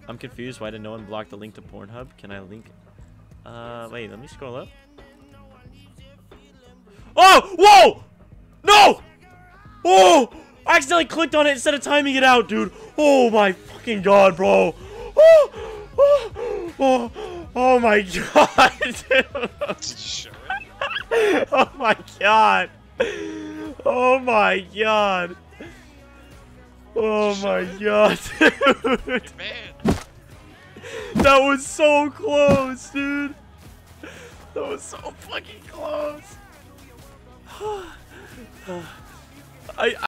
I'm confused. Why did no one block the link to PornHub? Can I link? Wait, let me scroll up. Oh! Whoa! No! Oh! I accidentally clicked on it instead of timing it out, dude. Oh my fucking god, bro. Oh! Oh! Oh, oh my god, dude. Did you show it? Oh my god. Oh my god. Oh my god, dude. Man. That was so close, dude. That was so fucking close. I